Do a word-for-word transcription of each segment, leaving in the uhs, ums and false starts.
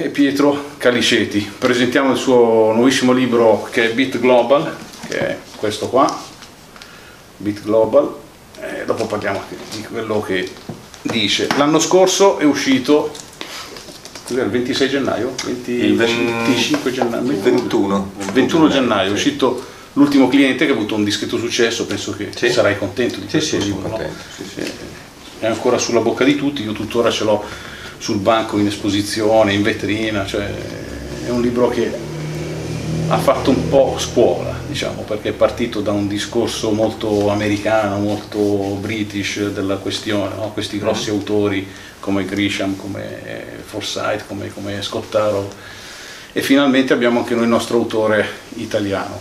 è Pietro Caliceti. Presentiamo il suo nuovissimo libro che è Bit Global, che è questo qua, Bit Global, e dopo parliamo di quello che dice. L'anno scorso è uscito il ventisei gennaio, venti, il venticinque gennaio, il ventuno, ventuno gennaio è uscito l'ultimo cliente, che ha avuto un discreto successo. Penso che sì. sarai contento di sì, questo sì, libro, sono no? contento, sì, sì. È ancora sulla bocca di tutti, io tuttora ce l'ho sul banco, in esposizione, in vetrina, cioè è un libro che ha fatto un po' scuola, diciamo, perché è partito da un discorso molto americano, molto british della questione, no? Questi grossi mm. autori come Grisham, come Forsyth, come, come Scottaro, e finalmente abbiamo anche noi il nostro autore italiano.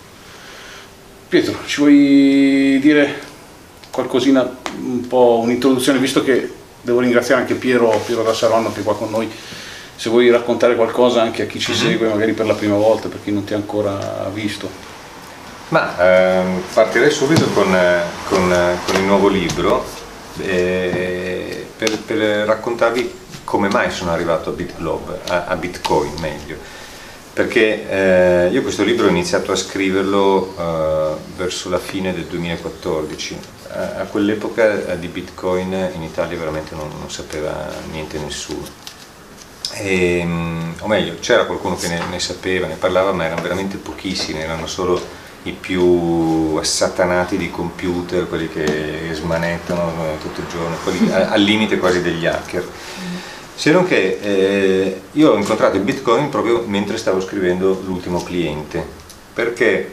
Pietro, ci vuoi dire qualcosina, un po' un'introduzione, visto che devo ringraziare anche Piero, Piero da Saronno che è qua con noi, se vuoi raccontare qualcosa anche a chi ci segue magari per la prima volta, per chi non ti ha ancora visto. Ma ehm, partirei subito con, con, con il nuovo libro eh, per, per raccontarvi come mai sono arrivato a BitGlobe, a, a Bitcoin meglio, perché eh, io questo libro ho iniziato a scriverlo eh, verso la fine del duemilaquattordici. A, a quell'epoca eh, di Bitcoin in Italia veramente non, non sapeva niente nessuno. E, o meglio, c'era qualcuno che ne, ne sapeva, ne parlava, ma erano veramente pochissimi, erano solo i più assatanati di computer, quelli che smanettano tutto il giorno, quelli al limite quasi degli hacker. Se non che eh, io ho incontrato il Bitcoin proprio mentre stavo scrivendo l'ultimo cliente, perché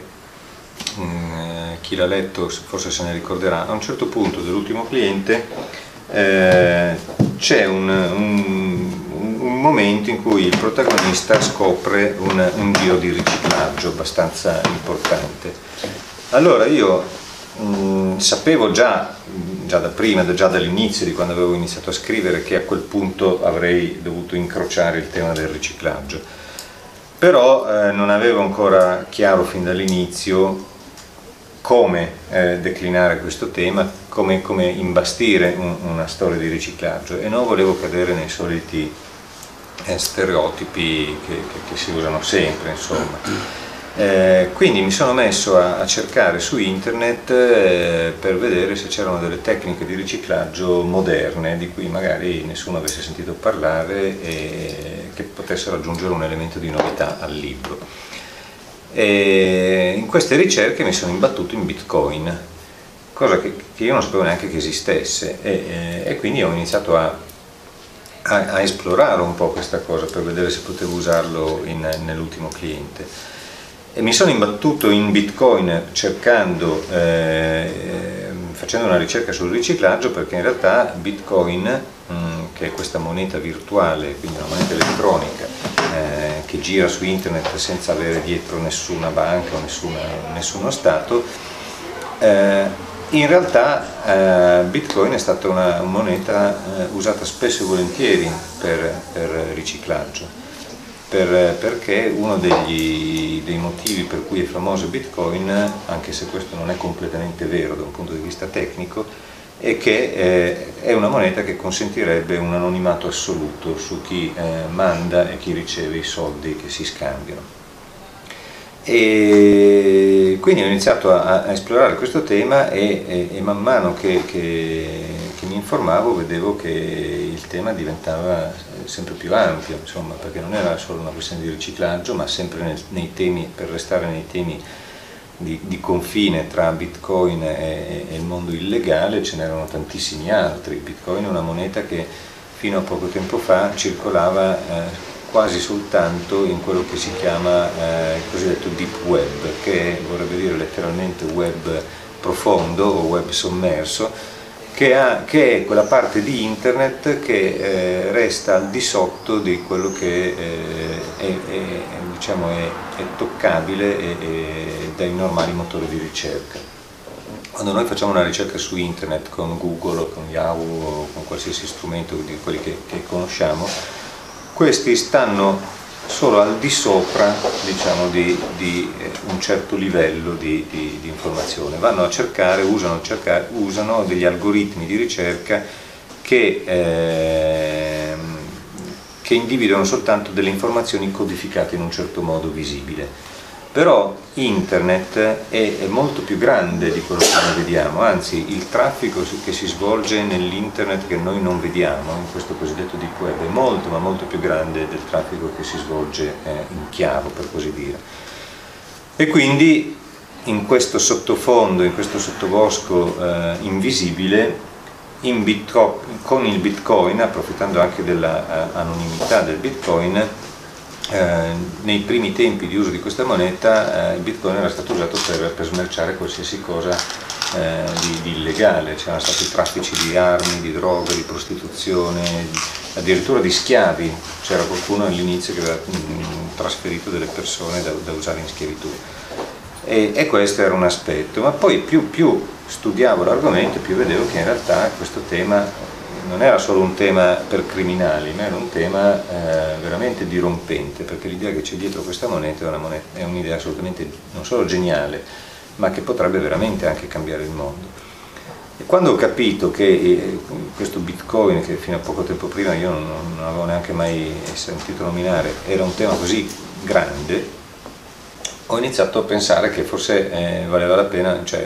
mh, chi l'ha letto forse se ne ricorderà, a un certo punto dell'ultimo cliente eh, c'è un, un un momento in cui il protagonista scopre un, un giro di riciclaggio abbastanza importante. Allora io mh, sapevo già, già da prima, già dall'inizio di quando avevo iniziato a scrivere, che a quel punto avrei dovuto incrociare il tema del riciclaggio, però eh, non avevo ancora chiaro fin dall'inizio come eh, declinare questo tema, come, come imbastire un, una storia di riciclaggio, e non volevo cadere nei soliti Eh, stereotipi che, che, che si usano sempre, insomma. Eh, quindi mi sono messo a, a cercare su internet eh, per vedere se c'erano delle tecniche di riciclaggio moderne di cui magari nessuno avesse sentito parlare e che potessero aggiungere un elemento di novità al libro. E in queste ricerche mi sono imbattuto in Bitcoin, cosa che, che io non sapevo neanche che esistesse, e, e quindi ho iniziato a A, a esplorare un po' questa cosa per vedere se potevo usarlo in, nell'ultimo cliente, e mi sono imbattuto in Bitcoin cercando, eh, facendo una ricerca sul riciclaggio, perché in realtà Bitcoin, mh, che è questa moneta virtuale, quindi una moneta elettronica eh, che gira su internet senza avere dietro nessuna banca o nessuna, nessuno stato, eh, in realtà eh, Bitcoin è stata una moneta eh, usata spesso e volentieri per, per riciclaggio, per, perché uno degli, dei motivi per cui è famoso Bitcoin, anche se questo non è completamente vero da un punto di vista tecnico, è che eh, è una moneta che consentirebbe un anonimato assoluto su chi eh, manda e chi riceve i soldi che si scambiano. E quindi ho iniziato a, a esplorare questo tema e, e, e man mano che, che, che mi informavo vedevo che il tema diventava sempre più ampio, insomma, perché non era solo una questione di riciclaggio, ma sempre nel, nei temi, per restare nei temi di, di confine tra Bitcoin e, e il mondo illegale, ce n'erano tantissimi altri. Bitcoin è una moneta che fino a poco tempo fa circolava eh, quasi soltanto in quello che si chiama eh, il cosiddetto deep web, che vorrebbe dire letteralmente web profondo o web sommerso, che, ha, che è quella parte di internet che eh, resta al di sotto di quello che eh, è, è, diciamo è, è toccabile e, e dai normali motori di ricerca. Quando noi facciamo una ricerca su internet con Google o con Yahoo o con qualsiasi strumento di quelli che, che conosciamo, questi stanno solo al di sopra, diciamo, di, di eh, un certo livello di, di, di informazione. Vanno a cercare, usano, cercare, usano degli algoritmi di ricerca che eh, che individuano soltanto delle informazioni codificate in un certo modo visibile. Però internet è, è molto più grande di quello che noi vediamo, anzi il traffico che si svolge nell'internet che noi non vediamo, in questo cosiddetto deep web, è molto ma molto più grande del traffico che si svolge eh, in chiaro, per così dire. E quindi in questo sottofondo, in questo sottobosco eh, invisibile, in Bitcoin, con il Bitcoin, approfittando anche dell'anonimità del Bitcoin, Eh, nei primi tempi di uso di questa moneta eh, il Bitcoin era stato usato per, per smerciare qualsiasi cosa eh, di, di illegale. C'erano stati traffici di armi, di droga, di prostituzione, addirittura di schiavi. C'era qualcuno all'inizio che aveva mh, trasferito delle persone da, da usare in schiavitù, e, e questo era un aspetto. Ma poi più, più studiavo l'argomento, più vedevo che in realtà questo tema non era solo un tema per criminali, ma era un tema eh, veramente dirompente, perché l'idea che c'è dietro questa moneta è un'idea assolutamente non solo geniale, ma che potrebbe veramente anche cambiare il mondo. E quando ho capito che eh, questo Bitcoin, che fino a poco tempo prima io non, non avevo neanche mai sentito nominare, era un tema così grande, ho iniziato a pensare che forse eh, valeva la pena, cioè,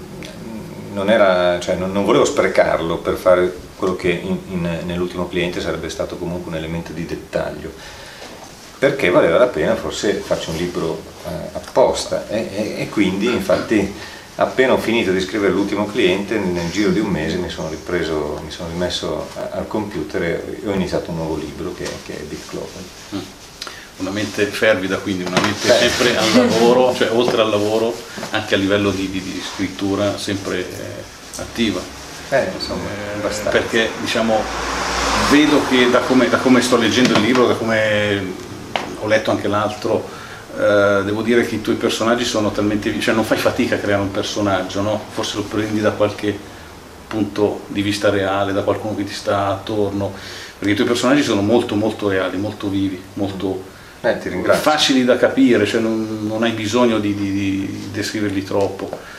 non, era, cioè, non, non volevo sprecarlo per fare quello che in, in, nell'ultimo cliente sarebbe stato comunque un elemento di dettaglio, perché valeva la pena forse farci un libro eh, apposta, e, e, e quindi infatti appena ho finito di scrivere l'ultimo cliente, nel giro di un mese mi sono ripreso, mi sono rimesso a, al computer e ho iniziato un nuovo libro che, che è Bit Global. Mm. Una mente fervida, quindi una mente Beh. sempre al lavoro, cioè oltre al lavoro anche a livello di, di, di scrittura sempre eh, attiva. Eh, insomma, eh, perché diciamo vedo che da come, da come sto leggendo il libro, da come ho letto anche l'altro, eh, devo dire che i tuoi personaggi sono talmente, cioè non fai fatica a creare un personaggio, no? Forse lo prendi da qualche punto di vista reale, da qualcuno che ti sta attorno, perché i tuoi personaggi sono molto molto reali, molto vivi, molto eh, ti ringrazio. facili da capire, cioè non, non hai bisogno di, di, di descriverli troppo.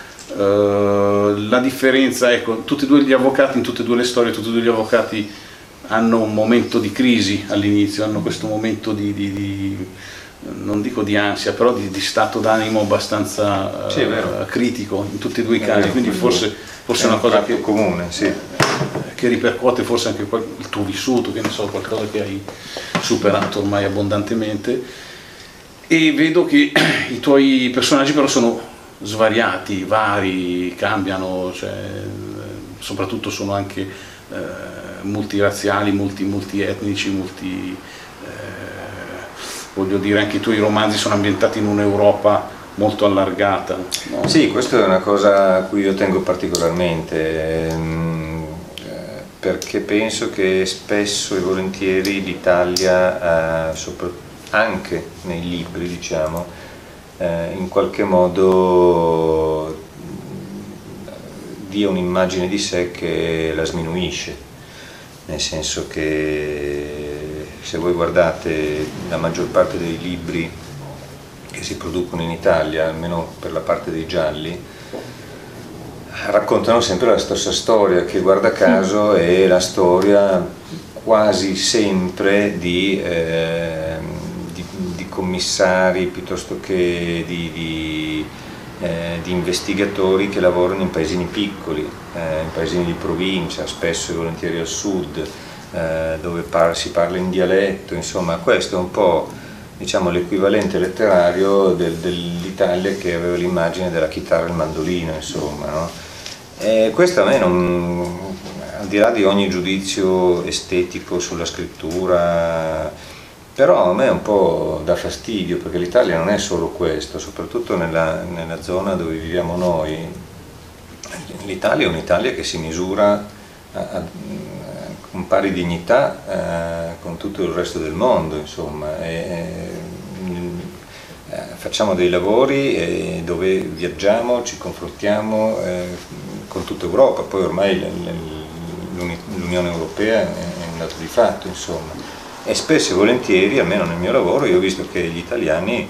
Uh, la differenza, ecco, tutti e due gli avvocati, in tutte e due le storie, tutti e due gli avvocati hanno un momento di crisi all'inizio, hanno questo momento di, di, di non dico di ansia, però di, di stato d'animo abbastanza uh, sì, critico in tutti e due i casi, quindi forse, forse è una cosa che, comune, sì. che ripercuote forse anche il tuo vissuto, che ne so, qualcosa che hai superato ormai abbondantemente. E vedo che i tuoi personaggi però sono svariati, vari, cambiano, cioè, soprattutto sono anche eh, multirazziali, multi, multietnici, multi, eh, voglio dire, anche i tuoi romanzi sono ambientati in un'Europa molto allargata, no? Sì, questa è una cosa a cui io tengo particolarmente, ehm, perché penso che spesso e volentieri l'Italia, eh, anche nei libri, diciamo, Eh, in qualche modo dia un'immagine di sé che la sminuisce, nel senso che se voi guardate la maggior parte dei libri che si producono in Italia, almeno per la parte dei gialli, raccontano sempre la stessa storia, che guarda caso è la storia quasi sempre di eh, commissari piuttosto che di, di, eh, di investigatori che lavorano in paesini piccoli, eh, in paesini di provincia, spesso e volentieri al sud, eh, dove par si parla in dialetto. Insomma, questo è un po', diciamo, l'equivalente letterario del, dell'Italia che aveva l'immagine della chitarra e il mandolino, insomma, no? E questo a me non, al di là di ogni giudizio estetico sulla scrittura, però a me un po' dà fastidio, perché l'Italia non è solo questo, soprattutto nella, nella zona dove viviamo noi. L'Italia è un'Italia che si misura a, a, con pari dignità eh, con tutto il resto del mondo, insomma. E, e, facciamo dei lavori e dove viaggiamo, ci confrontiamo eh, con tutta Europa, poi ormai l'Unione Europea è un dato di fatto, insomma. E spesso e volentieri, almeno nel mio lavoro, io ho visto che gli italiani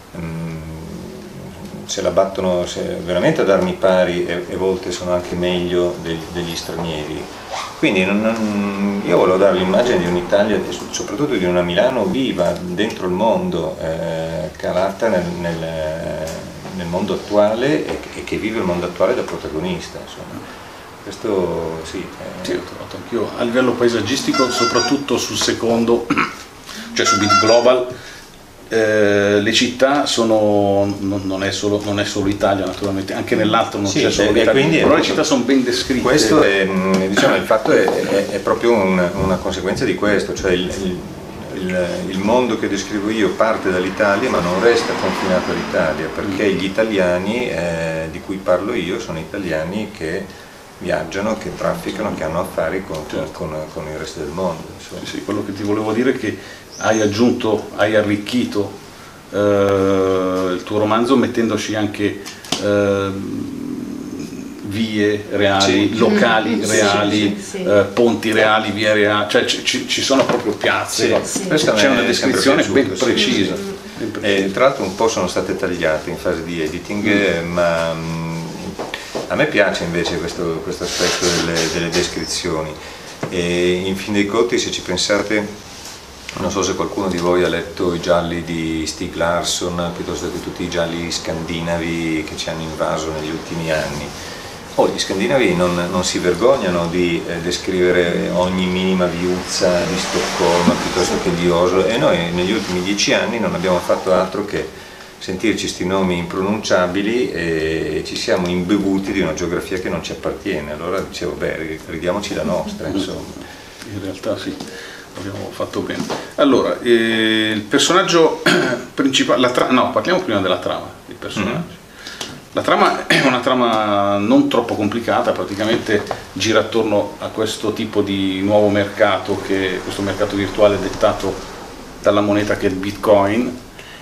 mh, se la battono se, veramente a darmi pari, e, e a volte sono anche meglio degli, degli stranieri. Quindi non, non, io volevo dare l'immagine di un'Italia, soprattutto di una Milano viva dentro il mondo, eh, calata nel, nel, nel mondo attuale e, e che vive il mondo attuale da protagonista. Insomma. Questo sì. Eh. Sì, ho trovato anch'io a livello paesaggistico, soprattutto sul secondo, cioè su Beat Global. Eh, le città sono, non, non, è solo, non è solo Italia naturalmente, anche nell'altro non sì, c'è solo l'Italia, però le città sono ben descritte. Questo è, diciamo, il fatto è, è, è proprio un, una conseguenza di questo, cioè il, il, il mondo che descrivo io parte dall'Italia ma non resta confinato all'Italia, perché gli italiani eh, di cui parlo io sono italiani che viaggiano, che trafficano, che hanno affari con, certo. con, con il resto del mondo. Sì, sì, quello che ti volevo dire è che hai aggiunto, hai arricchito eh, il tuo romanzo mettendoci anche eh, vie reali, sì. locali sì, reali, sì, sì. Eh, ponti reali, vie reali, cioè ci, ci sono proprio piazze, sì, no? Sì. C'è una descrizione ben precisa. Sì. Ben precisa. E, tra l'altro un po' sono state tagliate in fase di editing, mm. ma mh, a me piace invece questo, questo aspetto delle, delle descrizioni. E in fin dei conti, se ci pensate, non so se qualcuno di voi ha letto i gialli di Stieg Larsson piuttosto che tutti i gialli scandinavi che ci hanno invaso negli ultimi anni. Oh, gli scandinavi non, non si vergognano di eh, descrivere ogni minima viuzza di Stoccolma piuttosto che di Oslo, e noi negli ultimi dieci anni non abbiamo fatto altro che sentirci questi nomi impronunciabili e ci siamo imbevuti di una geografia che non ci appartiene. Allora dicevo, beh, ridiamoci la nostra, insomma. In realtà sì. Abbiamo fatto bene. Allora, eh, il personaggio principale, la tra no, parliamo prima della trama dei personaggi. Mm-hmm. La trama è una trama non troppo complicata, praticamente gira attorno a questo tipo di nuovo mercato, che questo mercato virtuale dettato dalla moneta che è il Bitcoin,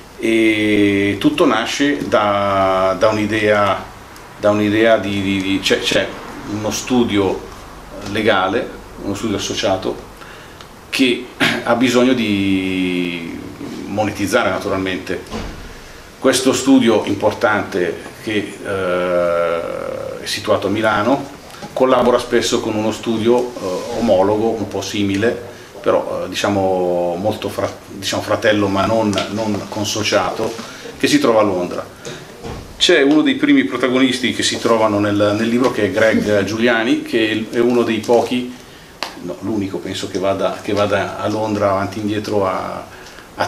e tutto nasce da, da un'idea da un'idea di, di, di c'è uno studio legale, uno studio associato che ha bisogno di monetizzare naturalmente. Questo studio importante che eh, è situato a Milano collabora spesso con uno studio eh, omologo, un po' simile, però eh, diciamo molto fra, diciamo fratello ma non, non consociato, che si trova a Londra. C'è uno dei primi protagonisti che si trovano nel, nel libro, che è Greg Giuliani, che è uno dei pochi, no, l'unico penso che vada, che vada a Londra avanti e indietro a, a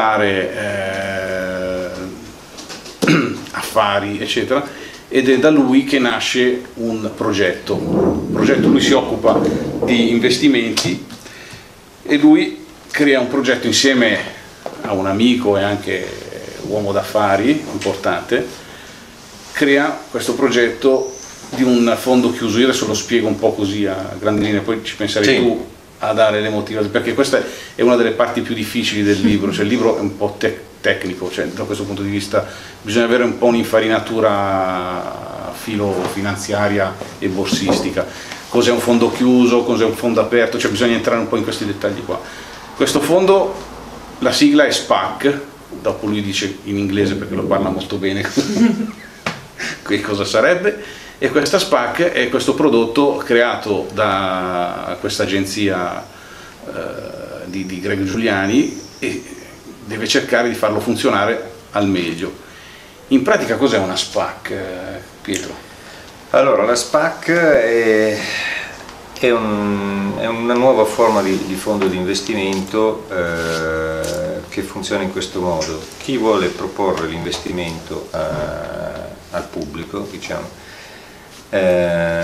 trattare eh, affari eccetera, ed è da lui che nasce un progetto. Un progetto, lui si occupa di investimenti e lui crea un progetto insieme a un amico e anche uomo d'affari importante, crea questo progetto di un fondo chiuso. Io adesso lo spiego un po' così a grandi linee, poi ci penserai sì. tu a dare le motivazioni, perché questa è una delle parti più difficili del libro, cioè il libro è un po' te tecnico, cioè da questo punto di vista bisogna avere un po' un'infarinatura filo-finanziaria e borsistica. Cos'è un fondo chiuso, cos'è un fondo aperto, cioè bisogna entrare un po' in questi dettagli qua. Questo fondo, la sigla è SPAC, dopo lui dice in inglese perché lo parla molto bene che cosa sarebbe, e questa SPAC è questo prodotto creato da questa agenzia eh, di, di Greg Giuliani, e deve cercare di farlo funzionare al meglio. In pratica cos'è una SPAC, Pietro? Allora, la SPAC è, è, un, è una nuova forma di, di fondo di investimento eh, che funziona in questo modo. Chi vuole proporre l'investimento al pubblico, diciamo, eh,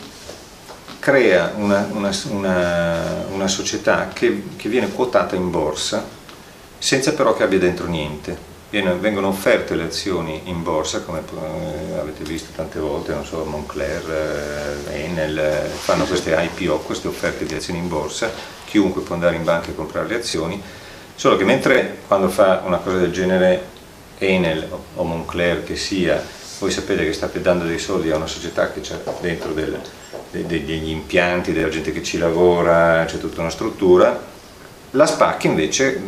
crea una, una, una, una società che, che viene quotata in borsa senza però che abbia dentro niente. Viene, vengono offerte le azioni in borsa, come eh, avete visto tante volte, non so, Moncler, eh, Enel, eh, fanno queste I P O, queste offerte di azioni in borsa, chiunque può andare in banca e comprare le azioni, solo che mentre quando fa una cosa del genere Enel o Moncler che sia, voi sapete che state dando dei soldi a una società che c'è dentro del, de, de, degli impianti, della gente che ci lavora, c'è tutta una struttura. La SPAC invece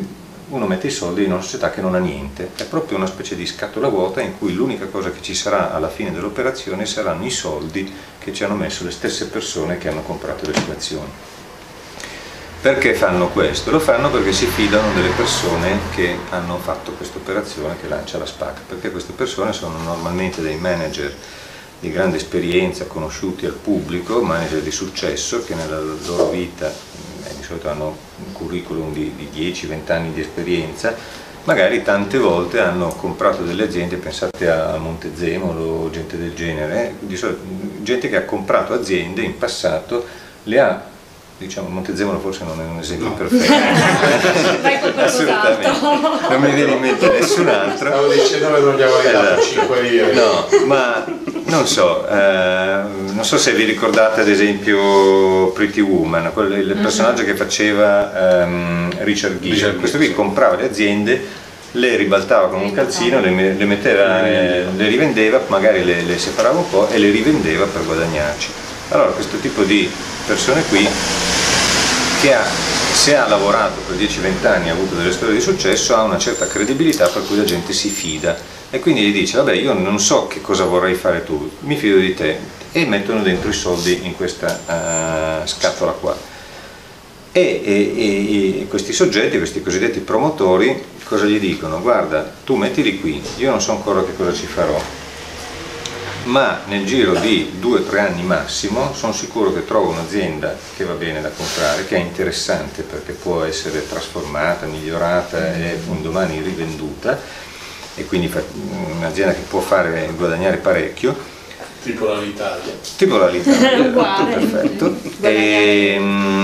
uno mette i soldi in una società che non ha niente, è proprio una specie di scatola vuota in cui l'unica cosa che ci sarà alla fine dell'operazione saranno i soldi che ci hanno messo le stesse persone che hanno comprato le sue azioni. Perché fanno questo? Lo fanno perché si fidano delle persone che hanno fatto questa operazione che lancia la SPAC, perché queste persone sono normalmente dei manager di grande esperienza, conosciuti al pubblico, manager di successo che nella loro vita eh, di solito hanno un curriculum di, di dieci venti anni di esperienza, magari tante volte hanno comprato delle aziende, pensate a Montezemolo, gente del genere, di solito, gente che ha comprato aziende in passato, le ha, diciamo, Montezemolo forse non è un esempio no. perfetto, vai con assolutamente, non mi viene in mente nessun altro. Stavo dicendo dove non abbiamo arrivato, cinque lire. No, ma non so, eh, non so se vi ricordate ad esempio Pretty Woman, quel, il personaggio che faceva um, Richard Gere, Richard questo qui comprava le aziende, le ribaltava con un calzino, le, le, metteva, eh, le rivendeva, magari le, le separava un po' e le rivendeva per guadagnarci. Allora questo tipo di persone qui, che ha, se ha lavorato per dieci venti anni, ha avuto delle storie di successo, ha una certa credibilità per cui la gente si fida e quindi gli dice vabbè io non so che cosa vorrai fare tu, mi fido di te, e mettono dentro i soldi in questa uh, scatola qua e, e, e questi soggetti, questi cosiddetti promotori, cosa gli dicono? Guarda, tu mettili qui, io non so ancora che cosa ci farò, ma nel giro di due o tre anni massimo sono sicuro che trovo un'azienda che va bene da comprare, che è interessante perché può essere trasformata, migliorata e un domani rivenduta, e quindi un'azienda che può fare guadagnare parecchio, tipo l'Italia, tipo l'Italia, perfetto, e,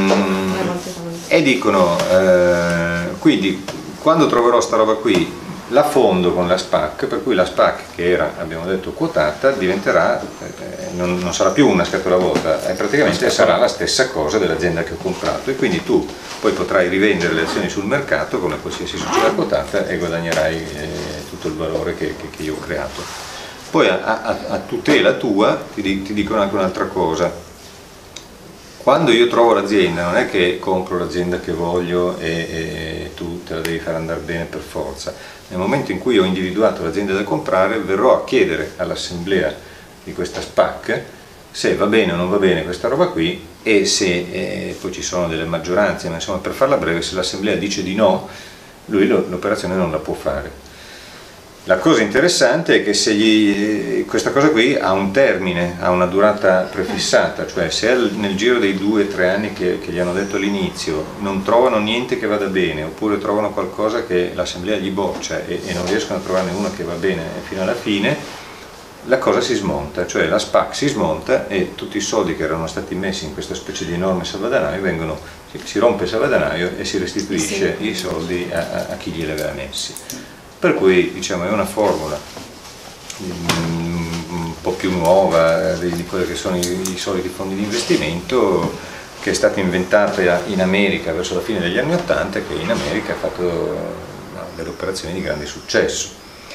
e dicono eh, quindi quando troverò sta roba qui la fondo con la SPAC, per cui la SPAC, che era, abbiamo detto, quotata, diventerà, eh, non, non sarà più una scatola vuota, eh, praticamente sarà la stessa cosa dell'azienda che ho comprato, e quindi tu poi potrai rivendere le azioni sul mercato come qualsiasi società quotata e guadagnerai eh, tutto il valore che, che, che io ho creato. Poi a, a, a tutela tua ti, ti dicono anche un'altra cosa: quando io trovo l'azienda non è che compro l'azienda che voglio e, e tu te la devi far andare bene per forza. Nel momento in cui ho individuato l'azienda da comprare, verrò a chiedere all'assemblea di questa SPAC se va bene o non va bene questa roba qui, e se eh, poi ci sono delle maggioranze, ma insomma, per farla breve, se l'assemblea dice di no, lui l'operazione non la può fare. La cosa interessante è che se gli, questa cosa qui ha un termine, ha una durata prefissata, cioè se nel giro dei due o tre anni che, che gli hanno detto all'inizio non trovano niente che vada bene, oppure trovano qualcosa che l'assemblea gli boccia e, e non riescono a trovarne una che va bene fino alla fine, la cosa si smonta, cioè la SPAC si smonta e tutti i soldi che erano stati messi in questa specie di enorme salvadanaio vengono, si, si rompe il salvadanaio e si restituisce sì. i soldi a, a, a chi glieli aveva messi. Per cui, diciamo, è una formula un po' più nuova di quelli che sono i, i soliti fondi di investimento, che è stata inventata in America verso la fine degli anni Ottanta, che in America ha fatto no, delle operazioni di grande successo.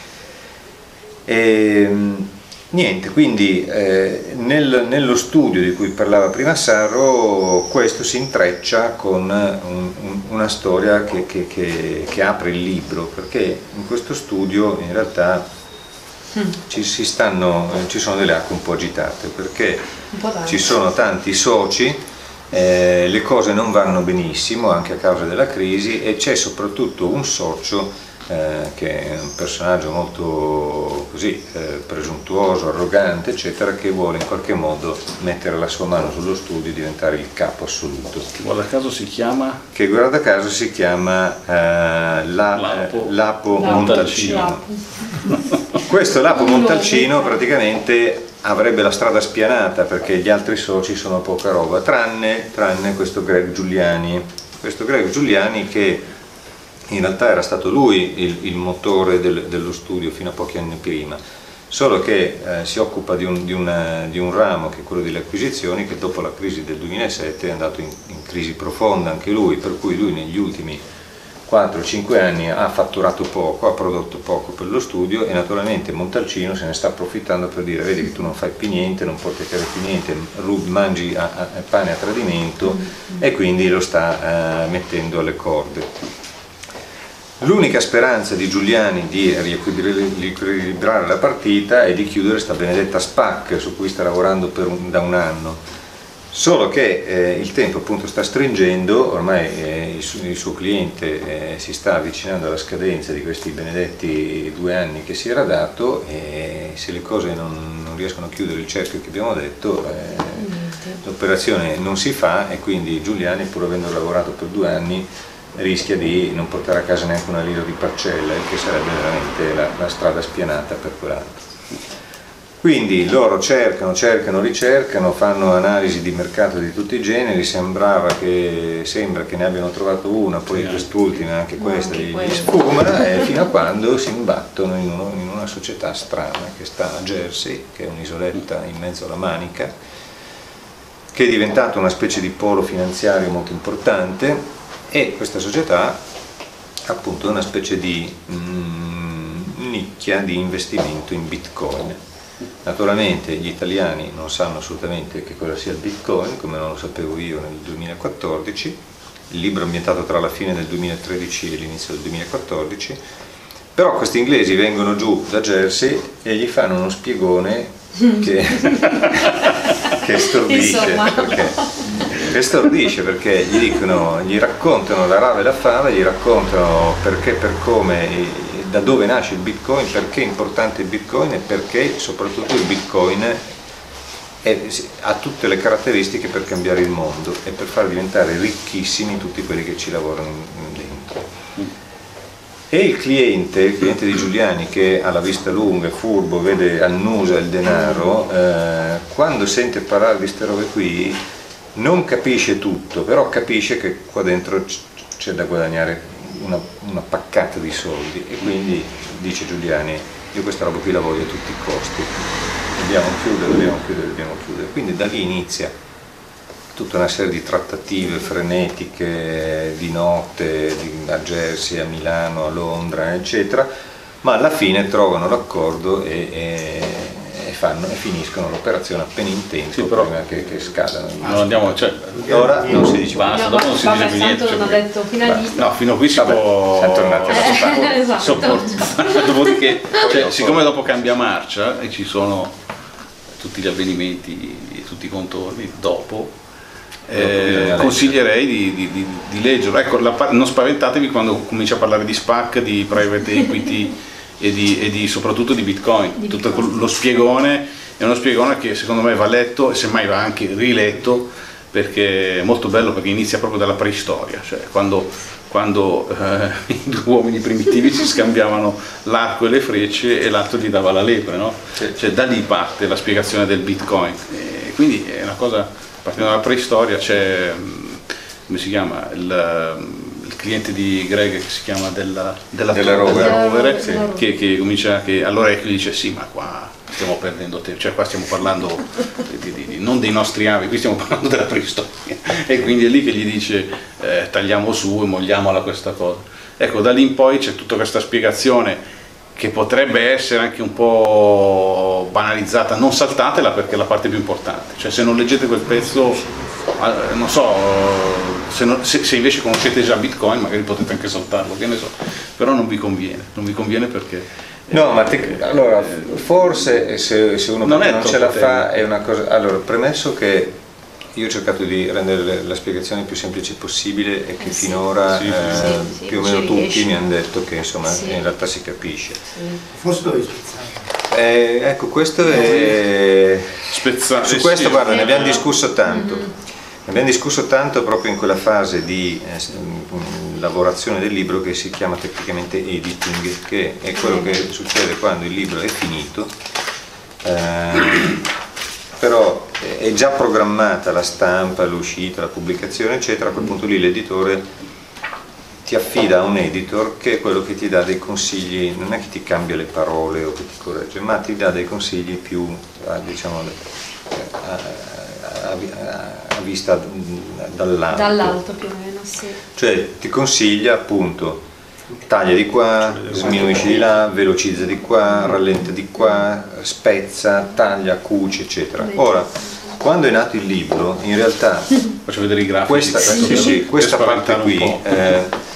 E, niente, quindi eh, nel, nello studio di cui parlava prima Sarro, questo si intreccia con un, un, una storia che, che, che, che apre il libro, perché in questo studio in realtà mm. ci, si stanno, ci sono delle acque un po' agitate, perché ci sono tanti soci, eh, le cose non vanno benissimo anche a causa della crisi, e c'è soprattutto un socio Eh, che è un personaggio molto così eh, presuntuoso, arrogante, eccetera, che vuole in qualche modo mettere la sua mano sullo studio e diventare il capo assoluto. Che guarda caso si chiama? Che guarda caso si chiama eh, la, Lapo, eh, Lapo Montalcino. Lapo. Questo Lapo Montalcino praticamente avrebbe la strada spianata, perché gli altri soci sono poca roba, tranne, tranne questo Greg Giuliani. Questo Greg Giuliani che in realtà era stato lui il, il motore del, dello studio fino a pochi anni prima, solo che eh, si occupa di un, di, una, di un ramo che è quello delle acquisizioni, che dopo la crisi del duemilasette è andato in, in crisi profonda anche lui, per cui lui negli ultimi quattro cinque anni ha fatturato poco, ha prodotto poco per lo studio, e naturalmente Montalcino se ne sta approfittando per dire: vedi che tu non fai più niente, non porti a casa più niente, mangi a, a, a pane a tradimento, e quindi lo sta eh, mettendo alle corde. L'unica speranza di Giuliani di riequilibrare la partita è di chiudere sta benedetta SPAC su cui sta lavorando per un, da un anno. Solo che eh, il tempo appunto sta stringendo, ormai eh, il, suo, il suo cliente eh, si sta avvicinando alla scadenza di questi benedetti due anni che si era dato, e se le cose non, non riescono a chiudere il cerchio che abbiamo detto, eh, l'operazione non si fa, e quindi Giuliani, pur avendo lavorato per due anni, rischia di non portare a casa neanche una lira di parcella, che sarebbe veramente la, la strada spianata per quell'altro. Quindi loro cercano, cercano, ricercano, fanno analisi di mercato di tutti i generi, sembrava che, sembra che ne abbiano trovato una, poi quest'ultima, anche questa, gli sfuma, e fino a quando si imbattono in, uno, in una società strana che sta a Jersey, che è un'isoletta in mezzo alla Manica, che è diventata una specie di polo finanziario molto importante. E questa società appunto è una specie di mm, nicchia di investimento in Bitcoin. Naturalmente gli italiani non sanno assolutamente che cosa sia il Bitcoin, come non lo sapevo io nel duemilaquattordici. Il libro è ambientato tra la fine del duemilatredici e l'inizio del duemilaquattordici, però questi inglesi vengono giù da Jersey e gli fanno uno spiegone che, che stordisce, perché, che stordisce perché gli dicono, gli raccontano la rave e la fame, gli raccontano perché, per come, da dove nasce il Bitcoin, perché è importante il Bitcoin e perché soprattutto il Bitcoin è, ha tutte le caratteristiche per cambiare il mondo e per far diventare ricchissimi tutti quelli che ci lavorano dentro. E il cliente, il cliente di Giuliani, che ha la vista lunga, è furbo, vede, annusa il denaro, eh, quando sente parlare di queste robe qui non capisce tutto, però capisce che qua dentro c'è da guadagnare una, una paccata di soldi, e quindi dice Giuliani: io questa roba qui la voglio a tutti i costi, dobbiamo chiudere, dobbiamo chiudere, dobbiamo chiudere. Quindi da lì inizia tutta una serie di trattative frenetiche di notte, di, a Jersey, a Milano, a Londra, eccetera, ma alla fine trovano l'accordo e, e, e, fanno, e finiscono l'operazione appena in tempo, sì, però, prima che, che scadano. Non andiamo, cioè, ora non si dice basta, no, dopo non si vabbè, dice più niente. Non ho detto fino a lì. No, fino a qui si vabbè, può siamo tornati alla eh, esatto. sopportare. Dopodiché, cioè, siccome dopo cambia marcia e ci sono tutti gli avvenimenti, tutti i contorni dopo, Eh, consiglierei di, di, di, di leggerlo. Ecco, la, non spaventatevi quando comincia a parlare di SPAC, di private equity e, di, e di, soprattutto di Bitcoin. Di Tutto Bitcoin. Lo spiegone è uno spiegone che secondo me va letto e semmai va anche riletto, perché è molto bello, perché inizia proprio dalla preistoria, cioè quando, quando eh, i due uomini primitivi si scambiavano l'arco e le frecce e l'altro gli dava la lepre, no? Cioè, da lì parte la spiegazione del Bitcoin, e quindi è una cosa. Partendo dalla preistoria c'è, come si chiama, il, il cliente di Greg che si chiama della, della, della Rovere, della Rovere sì. che, che comincia, che allora gli dice: sì, ma qua stiamo perdendo tempo, cioè qua stiamo parlando di, di, di, non dei nostri avi, qui stiamo parlando della preistoria, e quindi è lì che gli dice eh, tagliamo su e mogliamola questa cosa. Ecco, da lì in poi c'è tutta questa spiegazione che potrebbe essere anche un po' banalizzata, non saltatela perché è la parte più importante, cioè se non leggete quel pezzo, non so, se, non, se, se invece conoscete già Bitcoin magari potete anche saltarlo, che ne so, però non vi conviene, non vi conviene perché... No, ma te, allora, forse se, se uno non, non ce la fa è una cosa... Allora, premesso che io ho cercato di rendere la spiegazione più semplice possibile e che eh sì, finora sì, eh, sì, più o meno tutti riesci. mi hanno detto che insomma sì. in realtà si capisce. Sì. Forse dovevi spezzare. Eh, ecco, questo è... Spezzare. Su questo, sì, guarda, sì. ne abbiamo discusso tanto. Mm-hmm. Ne abbiamo discusso tanto proprio in quella fase di eh, lavorazione del libro che si chiama tecnicamente editing, che è quello che succede quando il libro è finito. Eh, però è già programmata la stampa, l'uscita, la pubblicazione, eccetera. A quel punto lì l'editore ti affida a un editor che è quello che ti dà dei consigli, non è che ti cambia le parole o che ti corregge, ma ti dà dei consigli più, diciamo, a, a, a, a vista dall'alto. Dall'alto più o meno, sì. Cioè ti consiglia appunto: taglia di qua, sminuisci di là, velocizza di qua, rallenta di qua, spezza, taglia, cuce, eccetera. Ora, quando è nato il libro, in realtà faccio vedere i grafici, questa, sì, sì, questa parte qui eh,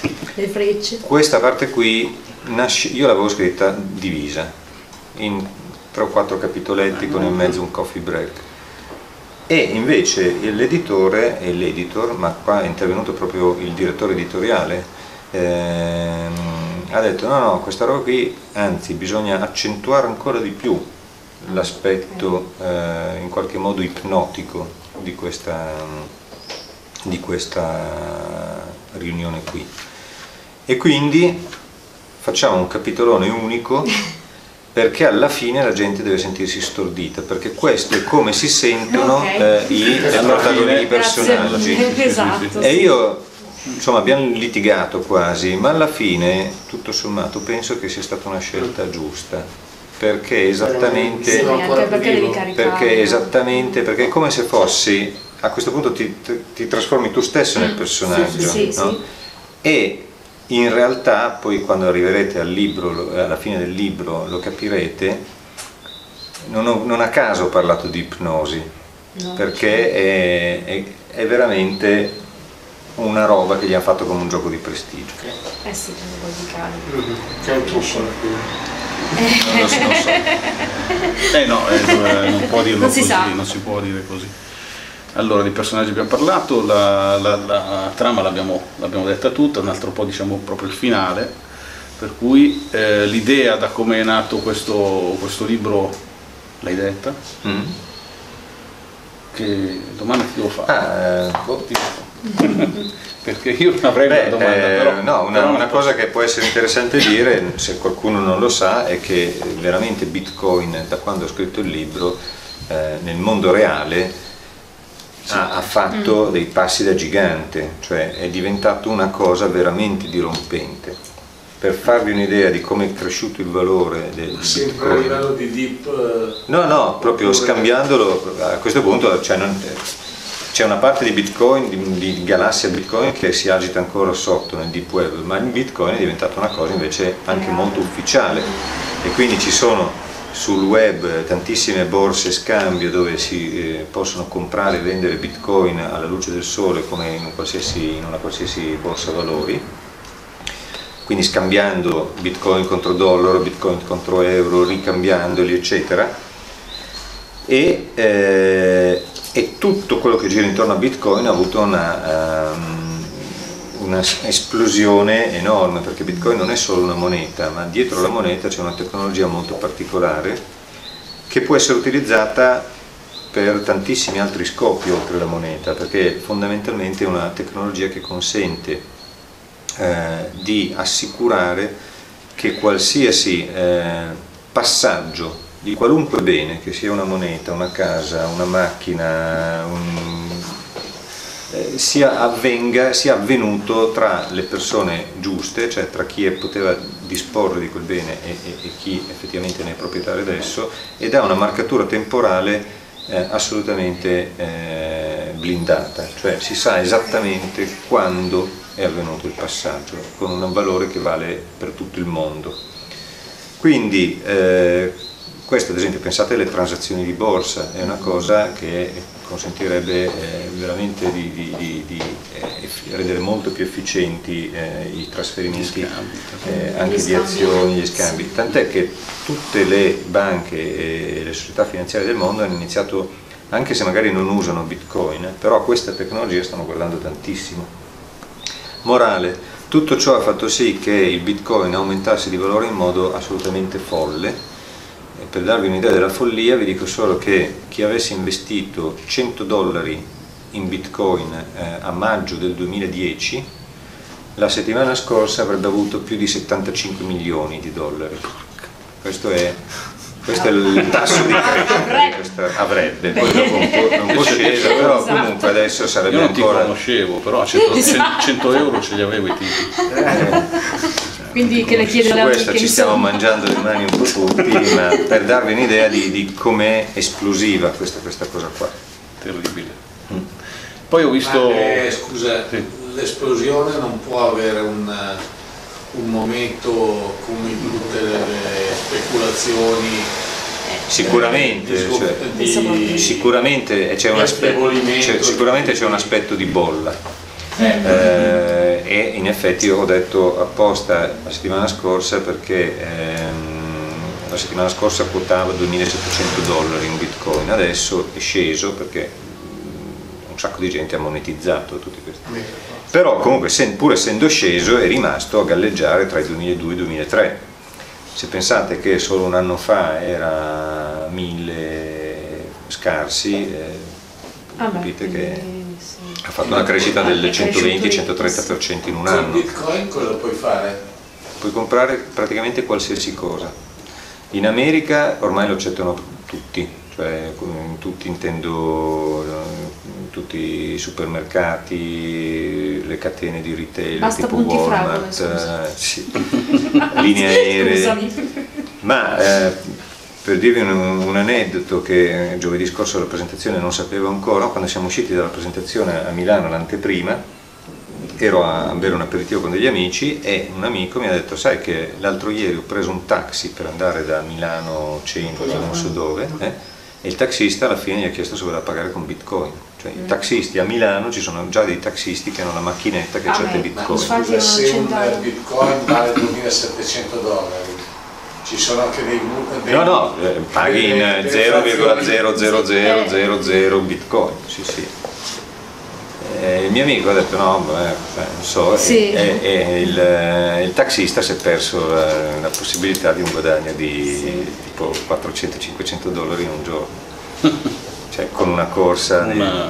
Le frecce. Questa parte qui nasce, io l'avevo scritta divisa in tre o quattro capitoletti con in mezzo un coffee break, e invece l'editore e l'editor, ma qua è intervenuto proprio il direttore editoriale, ehm, ha detto no no, questa roba qui anzi bisogna accentuare ancora di più l'aspetto eh, in qualche modo ipnotico di questa, di questa riunione qui, e quindi facciamo un capitolone unico perché alla fine la gente deve sentirsi stordita, perché questo è come si sentono Okay. eh, i, i protagonisti, i personaggi. Grazie. Esatto. E sì. io, insomma, abbiamo litigato quasi, ma alla fine, tutto sommato, penso che sia stata una scelta giusta, perché esattamente, Sì, anche perché devi caricare. perché esattamente, perché è come se fossi, a questo punto ti, ti, ti trasformi tu stesso nel personaggio, sì, sì, no? sì. E in realtà poi quando arriverete al libro, alla fine del libro, lo capirete, non, ho, non a caso ho parlato di ipnosi, No, perché è, è, è veramente una roba che gli hanno fatto come un gioco di prestigio. Eh sì, non vuoi di cari. C'è un trucco alla fine. Non lo so, non so. Eh no, eh, non può dirlo Non si così, sa. non si può dire così. Allora, di personaggi abbiamo parlato, la, la, la trama l'abbiamo detta tutta, un altro po' diciamo proprio il finale, per cui eh, l'idea da come è nato questo, questo libro l'hai detta? Mm. Che domanda ti devo fare? Ah, eh, Boh, perché io non avrei Beh, una domanda, eh, però, no, una, però non una posso. cosa che può essere interessante dire, se qualcuno non lo sa, è che veramente Bitcoin, da quando ho scritto il libro, eh, nel mondo reale ha, ha fatto mm. dei passi da gigante, cioè è diventato una cosa veramente dirompente. Per farvi un'idea di come è cresciuto il valore del Sempre a Bitcoin, livello di deep. eh, no, no, proprio scambiandolo, a questo punto cioè non, c'è una parte di Bitcoin, di, di galassia Bitcoin che si agita ancora sotto nel deep web, ma il Bitcoin è diventata una cosa invece anche molto ufficiale, e quindi ci sono sul web tantissime borse scambio dove si eh, possono comprare e vendere Bitcoin alla luce del sole come in, un qualsiasi, in una qualsiasi borsa valori, quindi scambiando Bitcoin contro dollaro, Bitcoin contro euro, ricambiandoli eccetera, e, eh, e tutto quello che gira intorno a Bitcoin ha avuto una, um, una esplosione enorme, perché Bitcoin non è solo una moneta, ma dietro la moneta c'è una tecnologia molto particolare che può essere utilizzata per tantissimi altri scopi oltre la moneta, perché fondamentalmente è una tecnologia che consente eh, di assicurare che qualsiasi eh, passaggio di qualunque bene, che sia una moneta, una casa, una macchina, un, eh, sia, avvenga, sia avvenuto tra le persone giuste, cioè tra chi poteva disporre di quel bene e, e, e chi effettivamente ne è proprietario adesso, ed ha una marcatura temporale eh, assolutamente eh, blindata, cioè si sa esattamente quando è avvenuto il passaggio, con un valore che vale per tutto il mondo. Quindi eh, questo, ad esempio, pensate alle transazioni di borsa, è una cosa che consentirebbe eh, veramente di, di, di, di eh, rendere molto più efficienti eh, i trasferimenti eh, anche di azioni, gli scambi, tant'è che tutte le banche e le società finanziarie del mondo hanno iniziato, anche se magari non usano Bitcoin, però a questa tecnologia stanno guardando tantissimo. Morale, tutto ciò ha fatto sì che il Bitcoin aumentasse di valore in modo assolutamente folle. E per darvi un'idea della follia vi dico solo che chi avesse investito cento dollari in Bitcoin eh, a maggio del duemiladieci, la settimana scorsa avrebbe avuto più di settantacinque milioni di dollari. Questo è, questo è il tasso di crescita di questa, avrebbe, poi dopo un po', un po' sceso, però comunque adesso sarebbe Io non ancora... ti conoscevo, però a cento, Esatto. cento euro ce li avevo i tipi. Eh, Quindi che le chiede su le questo amiche, ci stiamo insomma. mangiando le mani un po' tutti, ma per darvi un'idea di, di com'è esplosiva questa, questa cosa qua. Terribile. Mm. Poi ho visto... Ma, eh, scusa, sì. l'esplosione non può avere un, un momento come in tutte le, le speculazioni. Sicuramente, eh, di, cioè, di, sicuramente c'è un, di aspetto, affievolimento, c'è, sicuramente c'è un aspetto di bolla. Eh, Eh, eh, e in effetti ho detto apposta la settimana scorsa perché ehm, la settimana scorsa quotava duemilasettecento dollari un bitcoin, adesso è sceso perché un sacco di gente ha monetizzato tutti questi. Però comunque pur essendo sceso è rimasto a galleggiare tra i duemiladue e il duemilatré. Se pensate che solo un anno fa era mille scarsi, eh, ah capite beh, che sì. ha fatto una crescita del centoventi centotrenta per cento in un anno. Con Bitcoin cosa puoi fare? Puoi comprare praticamente qualsiasi cosa. In America ormai lo accettano tutti, cioè in tutti intendo in tutti i supermercati, le catene di retail, basta tipo punti Walmart, fragole, sì, linee aeree. Ma eh, per dirvi un, un aneddoto che giovedì scorso alla presentazione non sapevo ancora, quando siamo usciti dalla presentazione a Milano, l'anteprima, ero a bere un aperitivo con degli amici e un amico mi ha detto: sai che l'altro ieri ho preso un taxi per andare da Milano Centro, non so dove, eh, e il taxista alla fine gli ha chiesto se voleva pagare con bitcoin. Cioè i taxisti a Milano, ci sono già dei taxisti che hanno la macchinetta che accetta i bitcoin. Scusa, se un bitcoin vale duemilasettecento dollari, ci sono anche dei, dei no no eh, paghi in zero virgola zero zero zero zero zero bitcoin, sì sì. Eh, il mio amico ha detto no, beh, non so, sì. e, e, e il, il taxista si è perso la, la possibilità di un guadagno di sì. tipo quattrocento cinquecento dollari in un giorno, cioè con una corsa di, una...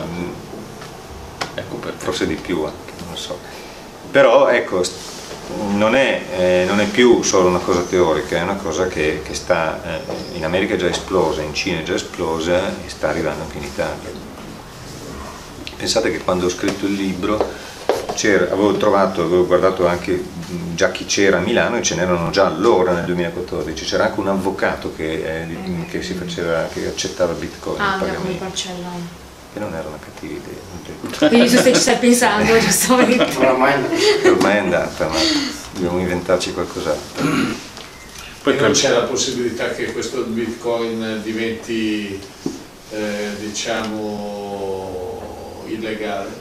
ecco, forse di più anche, non lo so. Però ecco, non è, eh, non è più solo una cosa teorica, è una cosa che, che sta, eh, in America è già esplosa, in Cina è già esplosa e sta arrivando anche in Italia. Pensate che quando ho scritto il libro avevo trovato, avevo guardato anche già chi c'era a Milano e ce n'erano già allora nel duemilaquattordici, c'era anche un avvocato che, eh, che, si faceva, che accettava Bitcoin. Ah, come Barcella. Che non era una cattiva idea. Quindi tu stai, ci stai pensando giustamente. Ormai è andata, ma dobbiamo inventarci qualcos'altro. Poi non c'è la possibilità che questo Bitcoin diventi eh, diciamo illegale?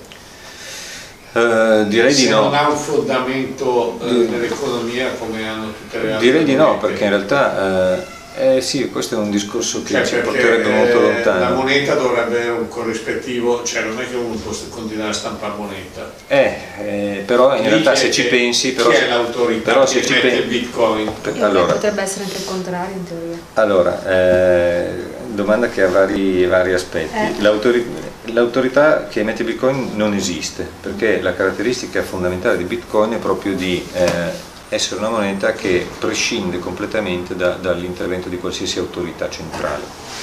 Uh, direi Se di no. non ha un fondamento uh, nell'economia come hanno tutte le altre. Direi di no, perché in realtà uh, eh, sì, questo è un discorso che cioè, ci porterebbe molto lontano. La moneta dovrebbe avere un corrispettivo, cioè non è che uno può continuare a stampare moneta. Eh, eh però in Lì realtà se ci pensi, però, chi è l'autorità però che se mette ci il Bitcoin? Per, allora, potrebbe essere anche il contrario in teoria. Allora, eh, domanda che ha vari, vari aspetti. Eh. L'autorità che emette Bitcoin non esiste, perché la caratteristica fondamentale di Bitcoin è proprio di eh, essere una moneta che prescinde completamente da, dall'intervento di qualsiasi autorità centrale.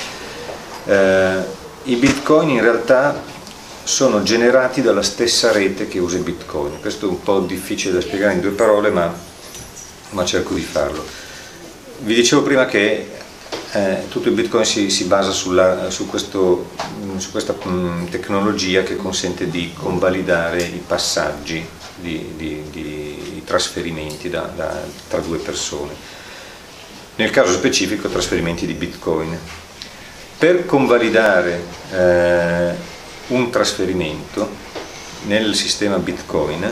Eh, I Bitcoin in realtà sono generati dalla stessa rete che usa Bitcoin. Questo è un po' difficile da spiegare in due parole, ma, ma cerco di farlo. Vi dicevo prima che Eh, tutto il Bitcoin si, si basa sulla, su, questo, su questa mh, tecnologia che consente di convalidare i passaggi di, di, di trasferimenti da, da, tra due persone. Nel caso specifico trasferimenti di Bitcoin. Per convalidare eh, un trasferimento nel sistema Bitcoin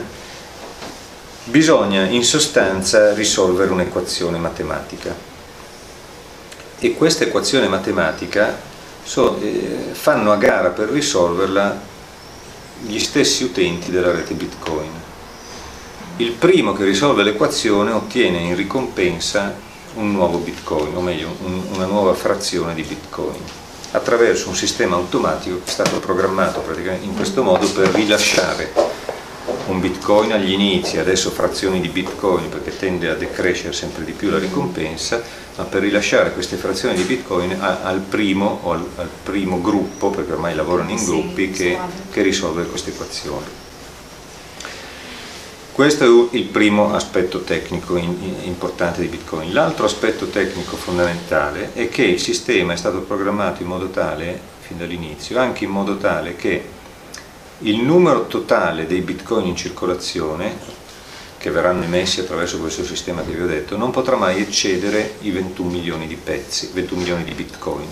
bisogna in sostanza risolvere un'equazione matematica. E questa equazione matematica so, eh, fanno a gara per risolverla gli stessi utenti della rete Bitcoin. Il primo che risolve l'equazione ottiene in ricompensa un nuovo Bitcoin, o meglio un, una nuova frazione di Bitcoin, attraverso un sistema automatico che è stato programmato praticamente in questo modo per rilasciare un Bitcoin agli inizi, adesso frazioni di Bitcoin perché tende a decrescere sempre di più la ricompensa, ma per rilasciare queste frazioni di Bitcoin a, al primo o al, al primo gruppo, perché ormai lavorano in gruppi, che, che risolve questa equazione. Questo è il primo aspetto tecnico in, in, importante di Bitcoin. L'altro aspetto tecnico fondamentale è che il sistema è stato programmato in modo tale, fin dall'inizio, anche in modo tale che il numero totale dei Bitcoin in circolazione, che verranno emessi attraverso questo sistema che vi ho detto, non potrà mai eccedere i ventuno milioni di pezzi, ventuno milioni di Bitcoin.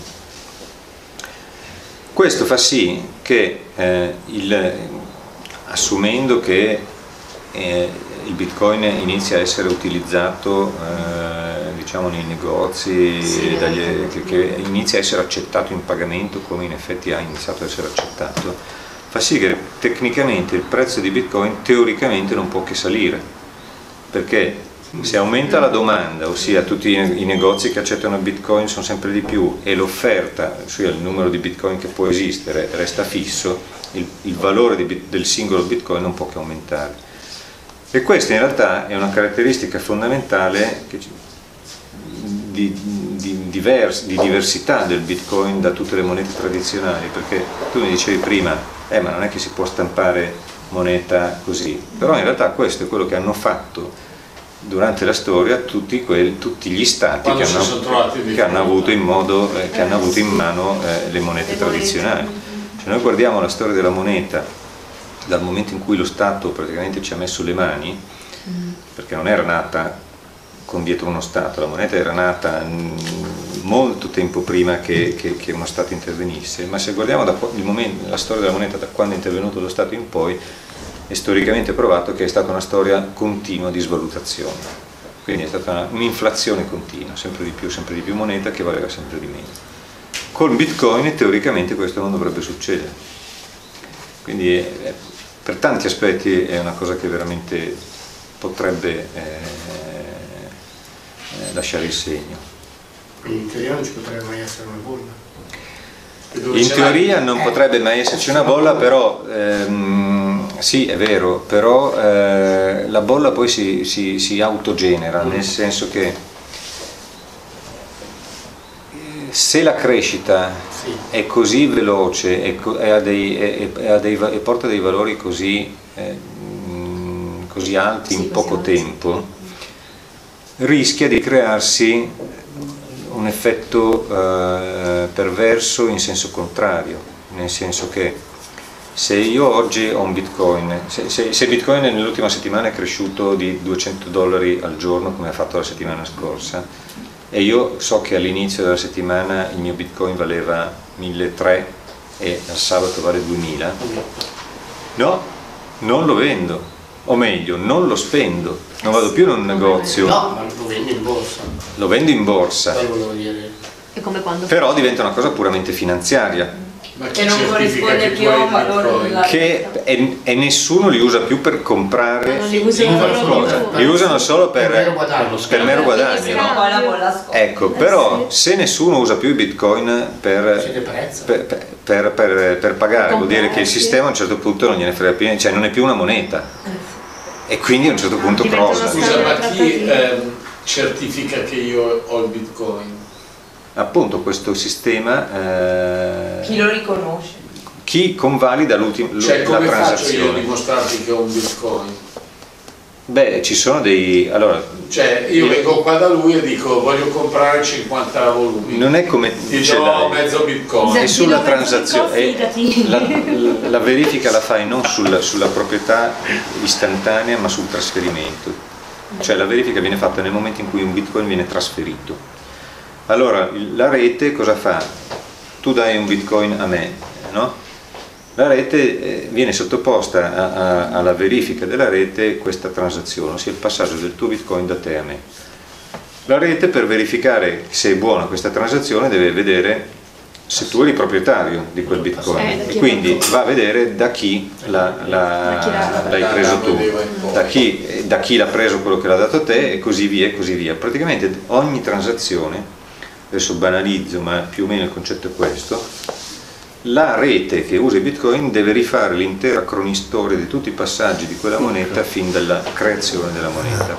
Questo fa sì che, eh, il, assumendo che eh, il Bitcoin inizia a essere utilizzato eh, diciamo nei negozi, sì, dagli, che, che inizia a essere accettato in pagamento come in effetti ha iniziato ad essere accettato, fa sì che tecnicamente il prezzo di Bitcoin teoricamente non può che salire, perché se aumenta la domanda, ossia tutti i negozi che accettano Bitcoin sono sempre di più e l'offerta, ossia il numero di Bitcoin che può esistere, resta fisso, il, il valore di, del singolo Bitcoin non può che aumentare. E questa in realtà è una caratteristica fondamentale che, di, di, divers, di diversità del Bitcoin da tutte le monete tradizionali, perché tu mi dicevi prima, eh, ma non è che si può stampare moneta così, però in realtà questo è quello che hanno fatto durante la storia tutti, quel, tutti gli stati che hanno, che hanno avuto in modo, eh, che hanno avuto in mano eh, le monete tradizionali. Se noi guardiamo la storia della moneta dal momento in cui lo Stato praticamente ci ha messo le mani, perché non era nata con dietro uno Stato, la moneta era nata molto tempo prima che, che, che uno Stato intervenisse, ma se guardiamo da, il momento, la storia della moneta da quando è intervenuto lo Stato in poi, è storicamente provato che è stata una storia continua di svalutazione, quindi è stata un'inflazione continua, sempre di più, sempre di più moneta che valeva sempre di meno. Con Bitcoin teoricamente questo non dovrebbe succedere, quindi è, per tanti aspetti è una cosa che veramente potrebbe eh, eh, lasciare il segno. Quindi in teoria non ci potrebbe mai essere una bolla? In teoria non potrebbe mai esserci una bolla, però ehm, sì, è vero, però eh, la bolla poi si, si, si autogenera, nel senso che se la crescita sì. è così veloce e, e, ha dei, e, e, ha dei, e porta dei valori così, eh, così alti sì, in poco alti. tempo, rischia di crearsi un effetto eh, perverso in senso contrario, nel senso che se io oggi ho un Bitcoin, se, se, se Bitcoin nell'ultima settimana è cresciuto di duecento dollari al giorno come ha fatto la settimana scorsa, e io so che all'inizio della settimana il mio Bitcoin valeva milletrecento e al sabato vale duemila, no, non lo vendo, o meglio, non lo spendo, non vado più in un negozio. No, ma lo vendo in borsa. Lo vendo in borsa. È come quando però diventa una cosa puramente finanziaria. Ma che non corrisponde più a un valore che e, e nessuno li usa più per comprare non li usano qualcosa, li usano solo per, per, per mero guadagno, no? Ecco, però se nessuno usa più i Bitcoin per, per, per, per, per pagare, vuol dire che il sistema a un certo punto non gliene frega più, cioè non è più una moneta e quindi a un certo punto crolla. Scusa, ma chi ehm, certifica che io ho il Bitcoin? Appunto questo sistema eh, chi lo riconosce, chi convalida l'ultima cioè, la transazione. Come faccio io a dimostrarti che ho un Bitcoin? Beh, ci sono dei... allora, cioè io vengo qua da lui e dico voglio comprare cinquanta volumi, non è come ti do mezzo Bitcoin è sulla transazione, la, la verifica la fai non sul, sulla proprietà istantanea ma sul trasferimento, cioè la verifica viene fatta nel momento in cui un Bitcoin viene trasferito. Allora, la rete cosa fa? Tu dai un Bitcoin a me, no? La rete viene sottoposta a, a, alla verifica della rete questa transazione, ossia il passaggio del tuo Bitcoin da te a me. La rete, per verificare se è buona questa transazione, deve vedere se tu eri proprietario di quel Bitcoin eh, e quindi va a vedere da chi l'hai preso tu, da chi, da chi l'ha preso quello che l'ha dato a te e così via e così via. Praticamente ogni transazione, adesso banalizzo ma più o meno il concetto è questo, la rete che usa i Bitcoin deve rifare l'intera cronistoria di tutti i passaggi di quella moneta fin dalla creazione della moneta.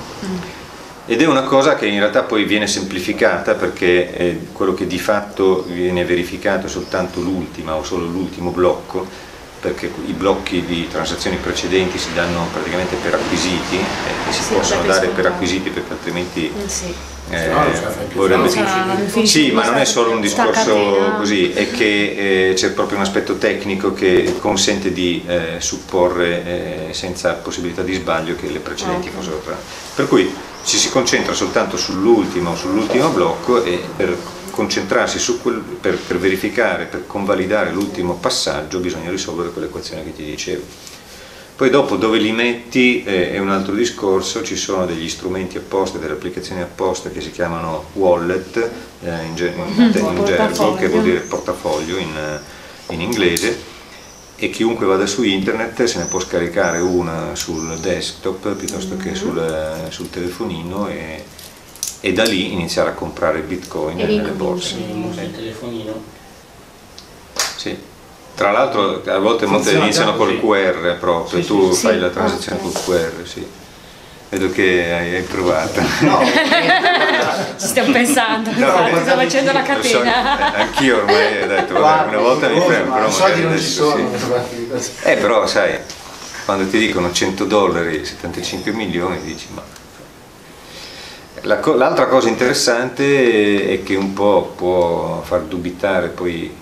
Ed è una cosa che in realtà poi viene semplificata perché eh, quello che di fatto viene verificato è soltanto l'ultima o solo l'ultimo blocco, perché i blocchi di transazioni precedenti si danno praticamente per acquisiti e si sì, possono dare per acquisiti perché altrimenti sì. eh, no, vorrebbe... sì, ma non è solo un discorso così, è che eh, c'è proprio un aspetto tecnico che consente di eh, supporre eh, senza possibilità di sbaglio che le precedenti okay. fossero tra. Per cui ci si concentra soltanto sull'ultimo sull'ultimo blocco e per concentrarsi su quel, per, per verificare, per convalidare l'ultimo passaggio bisogna risolvere quell'equazione che ti dicevo. Poi dopo dove li metti eh, è un altro discorso, ci sono degli strumenti apposta, delle applicazioni apposta che si chiamano wallet eh, in, ge in, in gergo, che vuol dire portafoglio in, in inglese, e chiunque vada su internet se ne può scaricare una sul desktop piuttosto che sul, sul telefonino e, e da lì iniziare a comprare bitcoin nelle borse. Il telefonino. Sì. Tra l'altro a volte molte iniziano col Q R proprio, sì, tu sì, fai sì. la transazione Ah, col Q R, sì. Vedo che hai, hai provato. No, Ci stiamo pensando, No, infatti, sto facendo la Lo so, catena. eh, anch'io ormai ho detto, vabbè, una volta mi fermo, però i soldi magari non ci adesso sono. sì. Eh però sai, quando ti dicono cento dollari, settantacinque milioni, dici ma... L'altra La cosa interessante è che un po' può far dubitare poi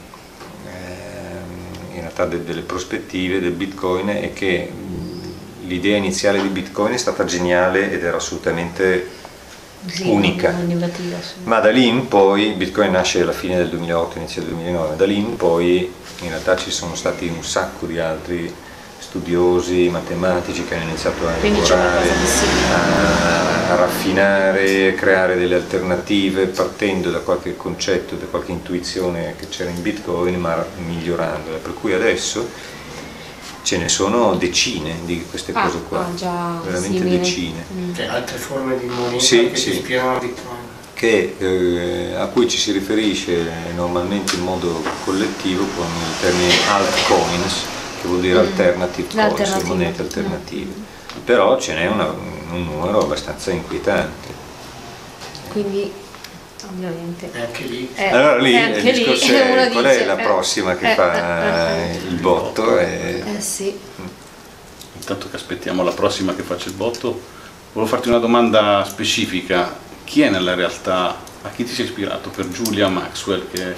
delle prospettive del Bitcoin è che l'idea iniziale di Bitcoin è stata geniale ed era assolutamente Sì, unica, innovativa, sì. ma da lì in poi, Bitcoin nasce alla fine del duemilaotto, inizio del duemilanove, da lì in poi in realtà ci sono stati un sacco di altri studiosi matematici che hanno iniziato a lavorare, a, a raffinare, a creare delle alternative partendo da qualche concetto, da qualche intuizione che c'era in Bitcoin, ma migliorandola, per cui adesso ce ne sono decine di queste Ah, cose qua, ah, già, veramente simili. decine. Mm. Cioè, altre forme di moneta Sì, che sì. si ispirano a Bitcoin. Che, eh, a cui ci si riferisce normalmente in modo collettivo con il termine altcoins, che vuol dire alternative coins, L'alternativa. monete alternative. Però ce n'è una- un numero abbastanza inquietante. Quindi, ovviamente. E anche lì. Eh, Allora lì e il anche lì discorso è uno qual dice, è la eh, prossima che eh, fa eh, eh, il botto? E... Eh sì. Intanto che aspettiamo la prossima che faccia il botto, volevo farti una domanda specifica. Chi è nella realtà, a chi ti sei ispirato per Julia Maxwell? Che...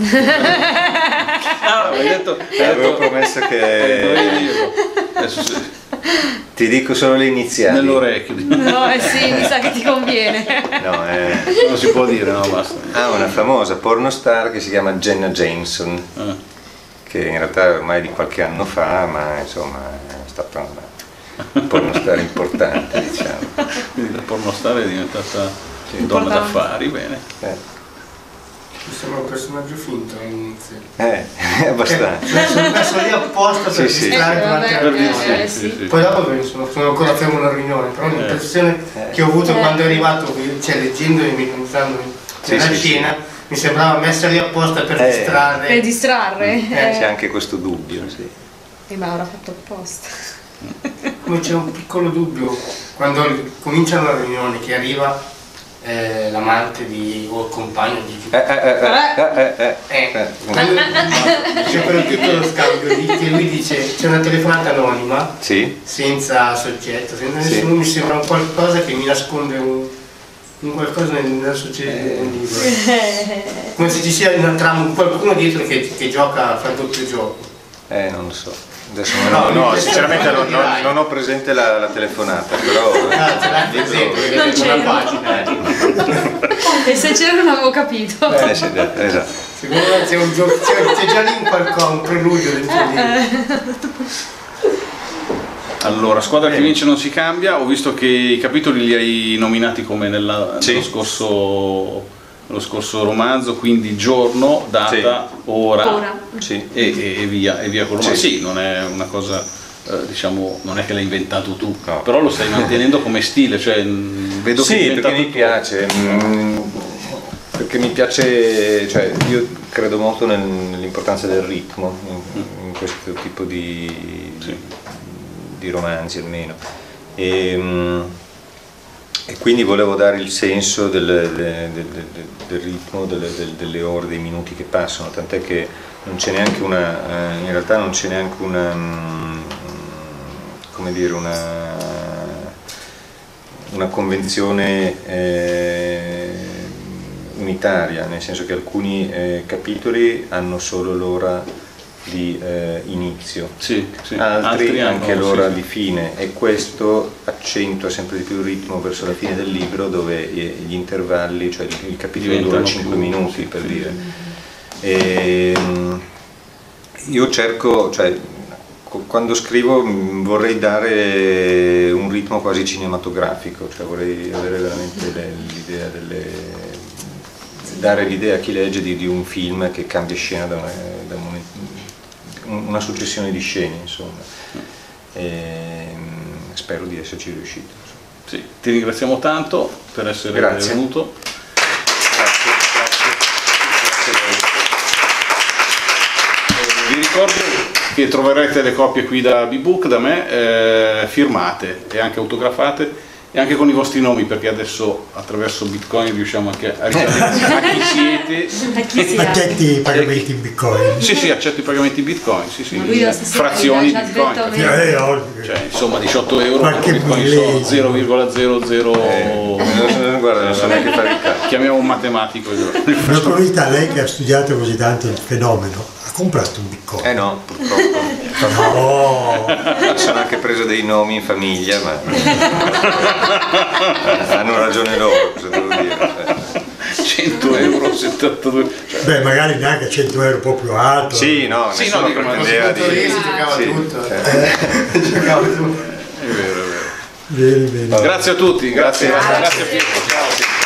ah, hai detto, hai Avevo detto- promesso che dovevi dirlo. Adesso se- ti dico solo le iniziali. nell'orecchio. No, eh sì, mi sa che ti conviene. No, eh. Non si può dire, no, basta. Ha una famosa pornostar che si chiama Jenna Jameson, Eh. che in realtà è ormai di qualche anno fa, ma insomma è stata una pornostar importante, diciamo. Quindi la pornostar è diventata Sì. donna Importante. d'affari, bene. Eh, Mi sembra un personaggio finto all'inizio. eh, abbastanza. Cioè, sono messo lì apposta per Sì, sì. distrarre Eh, durante vabbè, la Per eh, riunione. dire, eh, sì, sì. sì, sì. Poi dopo ve- sono, sono ancora fermo alla riunione, però l'impressione Eh. che ho avuto Eh. quando è arrivato, cioè leggendo e pensando Sì, nella sì, scena, mi sembrava messa lì apposta per Eh. distrarre. Per distrarre. Eh, C'è Eh, anche questo dubbio, sì. eh, ma avrà fatto apposta. Come c'è un piccolo dubbio quando cominciano la riunione che arriva eh, l'amante di, o il compagno di Eh, eh, eh, eh, eh, eh, Eh, eh. quando c'è quello piccolo scambio lì che lui dice c'è una telefonata anonima Sì, senza soggetto, senza Sì. nessuno, mi sembra un qualcosa che mi nasconde un, un qualcosa nel, nella società del libro. Come se ci sia una trama, un qualcuno dietro che, che gioca, fa il doppio gioco. eh, non lo so. Adesso No, no, no, mi- sinceramente non, non- dirai. non ho presente la, la telefonata, però Ah, ce l'hai per esempio, eh, Non vedete c'era. una pagina. E se c'era non avevo capito. eh, sì, esatto. Secondo me c'è, un gioco, c'è, c'è già lì un qualcosa, un preludio dentro lì. Allora, squadra che vince non si cambia. Ho visto che i capitoli li hai nominati come nella- Sì. nello, scorso, nello scorso romanzo, quindi giorno, data, Sì. ora, Ora. Sì. E, e- e via, e via col romanzo. Sì. Sì, non è una cosa, eh, diciamo, non è che l'hai inventato tu, No. però lo stai mantenendo come stile, cioè mh, vedo che è Sì, diventato perché mi tuo. piace, mm, perché mi piace, cioè io credo molto nel- nell'importanza del ritmo in, in questo tipo di, Sì. di romanzi almeno. E, mm, e quindi volevo dare il senso del, del- del- del- del ritmo, delle, del- delle ore, dei minuti che passano, tant'è che non c'è neanche una, eh, in realtà non c'è neanche una, mm, come dire, una, una convenzione eh, unitaria, nel senso che alcuni eh, capitoli hanno solo l'ora di eh, inizio, Sì, sì. altri, anche hanno- l'ora sì, di fine, e questo accentua sempre di più il ritmo verso la fine del libro, dove eh, gli intervalli, cioè il, il capitolo dura Diventano cinque più- minuti per dire. E, mm, io cerco, cioè, quando scrivo vorrei dare un ritmo quasi cinematografico, cioè vorrei avere veramente l'idea delle, dare l'idea a chi legge di, di un film che cambia scena da una, da una, una successione di scene, insomma. E spero di esserci riuscito. Sì, ti ringraziamo tanto per essere Grazie. venuto. Grazie, grazie. Grazie. Vi ricordo che troverete le copie qui da B-Book, da me, eh, firmate e anche autografate e anche con i vostri nomi, perché adesso attraverso Bitcoin riusciamo anche a risalire a chi siete. A chi sia. Accetti i pagamenti in Bitcoin? Sì, sì, accetto i pagamenti Bitcoin, sì, sì, Ma lui lo stesso frazioni già ha Bitcoin. detto a me. capito? Eh, ovvio. Cioè, insomma, diciotto euro Qualche Bitcoin sono millesimo. zero virgola zero zero. Eh, guarda, non so neanche fare il calcolo. Chiamiamo un matematico. Una curiosità, lei che ha studiato così tanto il fenomeno, ha comprato un Bitcoin? Eh no, purtroppo. No! Mi sono anche preso dei nomi in famiglia, ma hanno ragione loro, cosa devo dire. cento euro, settantadue. Cioè, Beh, magari neanche cento euro un po' più alto. Sì, no, Sì, nessuno no, dico, ma pretendeva di... Si giocava Sì, tutto. certo. Giocava tutto. è vero, è vero. Bene, bene. Grazie a tutti, grazie, Grazie. grazie a Pietro. Ciao.